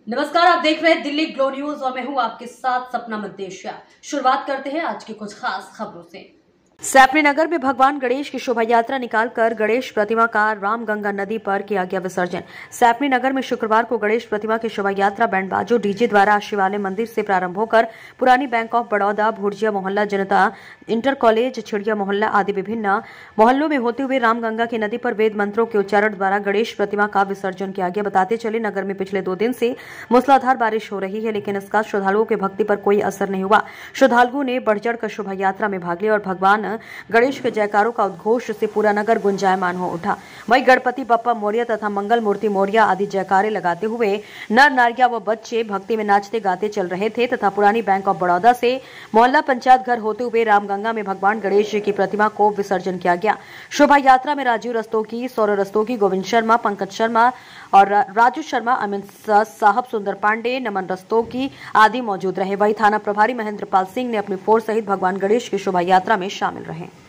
नमस्कार, आप देख रहे हैं दिल्ली ग्लो न्यूज और मैं हूं आपके साथ सपना मद्देशिया। शुरुआत करते हैं आज की कुछ खास खबरों से। सैफनी नगर में भगवान गणेश की शोभा यात्रा निकालकर गणेश प्रतिमा का रामगंगा नदी पर किया गया विसर्जन। सैफनी नगर में शुक्रवार को गणेश प्रतिमा की शोभा यात्रा बैंडबाजों डीजे द्वारा शिवालय मंदिर से प्रारंभ होकर पुरानी बैंक ऑफ बड़ौदा, भुर्जिया मोहल्ला, जनता इंटर कॉलेज, छिड़िया मोहल्ला आदि विभिन्न मोहल्लों में होते हुए रामगंगा की नदी पर वेद मंत्रों के उच्चारण द्वारा गणेश प्रतिमा का विसर्जन किया गया। बताते चले नगर में पिछले 2 दिन से मूसलाधार बारिश हो रही है, लेकिन इसका श्रद्धालुओं की भक्ति पर कोई असर नहीं हुआ। श्रद्धालुओं ने बढ़ चढ़कर शोभा यात्रा में भाग लिया और भगवान गणेश के जयकारों का उद्घोष से पूरा नगर गुंजायमान हो उठा। वहीं गणपति बप्पा मोरिया तथा मंगल मूर्ति मोरिया आदि जयकारे लगाते हुए नर नारियां व बच्चे भक्ति में नाचते गाते चल रहे थे तथा पुरानी बैंक ऑफ बड़ौदा से मोहल्ला पंचायत घर होते हुए रामगंगा में भगवान गणेश जी की प्रतिमा को विसर्जन किया गया। शोभा यात्रा में राजीव रस्तोगी, सौरभ रस्तोगी, गोविंद शर्मा, पंकज शर्मा और राजू शर्मा, अमित साहब, सुंदर पांडे, नमन रस्तोगी आदि मौजूद रहे। वहीं थाना प्रभारी महेंद्र पाल सिंह ने अपनी फोर्स सहित भगवान गणेश की शोभा यात्रा में शामिल रहे।